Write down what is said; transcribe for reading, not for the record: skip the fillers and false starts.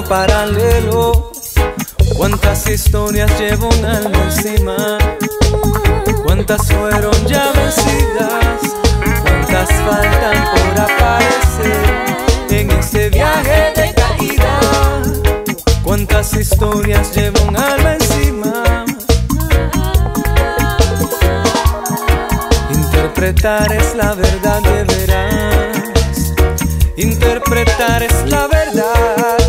paralelo. Cuántas historias llevo un alma encima, cuántas fueron ya vencidas, cuántas faltan por aparecer en este viaje de caída. Cuántas historias llevo un alma encima. Interpretar es la verdad, deberás. Interpretar es la verdad.